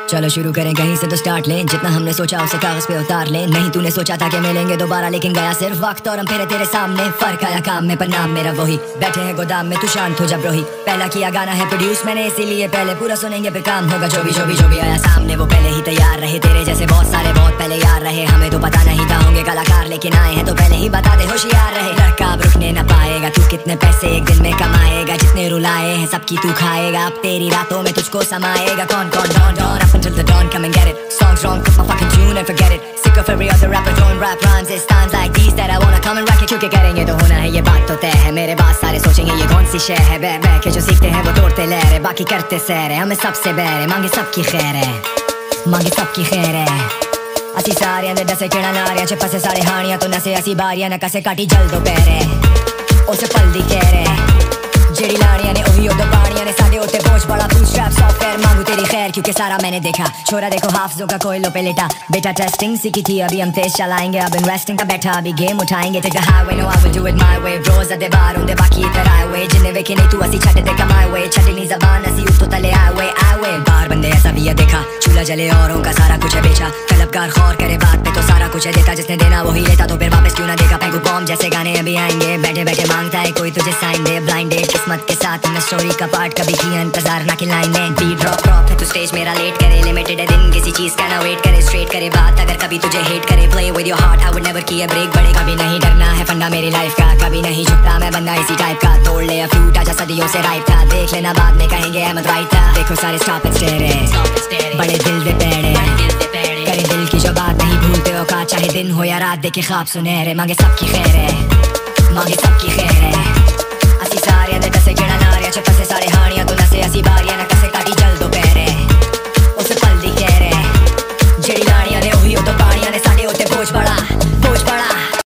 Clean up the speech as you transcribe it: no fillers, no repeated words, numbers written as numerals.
चलो शुरू करें कहीं से तो स्टार्ट लें, जितना हमने सोचा उसे कागज पे उतार लें। नहीं तूने सोचा था कि मिलेंगे दोबारा, लेकिन गया सिर्फ वक्त और हम फिरे तेरे सामने। फर्क आया काम में पर नाम मेरा वही, बैठे हैं गोदाम में तू शांत हो जब रोही। पहला किया गाना है प्रोड्यूस मैंने, इसीलिए पहले पूरा सुनेंगे फिर काम होगा। जो भी आया सामने वो पहले ही तैयार रहे, तेरे जैसे बहुत सारे बहुत पहले यार रहे। हमें तो पता नहीं था होंगे कलाकार, लेकिन आए हैं तो पहले ही बता दे होशियार रहे। लड़का अब रुकने न पाएगा, तू कितने पैसे एक दिन में कमाएगा, जितने रुलाए हैं सबकी तू खाएगा। अब तेरी रातों में तुझको समाएगा। कौन dawn up until the dawn, come and get it. Songs wrong, put my fucking tune and forget it. Sick of every other rapper throwing rap rhymes. It's times like these that I wanna come and rock it. क्योंकि करेंगे तो होना है, ये बात तो तय है। मेरे बात सारे सोचेंगे ये कौन सी शय है। बह के जो सीखते हैं वो तोड़ते लहरे, बाकी करते सैर है। हमें सबसे बहरे मांगे सबकी खैर है, मांगे सबकी खैर है। असी सारियां दे दसे केड़ा नारियां च फसे सारे हानियां तो नसे असी बारियां न कसे काटी जल दो पैरे उसे पल दी कह रहे। जेड़ी लाड़ियां ने ओही दो बाड़ियां ने साडे ओते बोझ बड़ा बूटस्ट्रैप सॉफ्टवेयर। मांगू तेरी खैर क्योंकि सारा मैंने देखा। छोरा देखो हाफिजों का कोयलों पे लेटा, बेटा टेस्टिंग सीखी थी अभी हम तेज चलाएंगे। अब इन्वेस्टिंग का बैठा अभी गेम उठाएंगे। Take the highway no I will do it my way. रोज अदे बार होंदे बाकी इधर आए हुए, जिन्हें वेखे नहीं तू असी छड्ड दे कमाए हुए। छड्डनी जबान असी उस तो तले आए हुए। बाहर बंदे ऐसा भी है देखा, चूल्हा जले औरों का सारा कुछ है बेचा। तलबगार खौर करे बात पे तो सारा कुछ है देता, जिसने देना वही लेता तो फिर वापस क्यों ना देगा। पैंगू बॉम्ब जैसे गाने अभी आएंगे, बैठे बैठे मांगता है कोई तुझे साइन दे। ब्लाइंड डेट किस्मत के साथ मैं स्टोरी का पार्ट कभी किया इंतजार ना खिलाइन में। बीट ड्रॉप है तो स्टेज मेरा लेट करे, लिमिटेड है दिन किसी चीज का ना वेट करे। स्ट्रेट करे बात अगर कभी तुझे हेट करे, play with your heart I would never key a break. बड़े कभी नहीं डरना है फंडा मेरी लाइफ का, कभी नहीं झुकता मैं बंदा इसी टाइप का। तोड़ ले फ्लूट आजा सदियों से राइट था, देख लेना बाद में कहेंगे अहमद राइट था। देखो सारे स्टॉप एंड स्टेयर है, बड़े दिल दे पेड़े करे दिल की जो बात नहीं भूलते हो का। चाहे दिन हो या रात देखे ख्वाब सुनहरे, मांगे सबकी खैर है, मांगे सबकी खैर है। असी सारे दे दसे केड़ा नारियां च फसे सारे हानियां तो नसे असी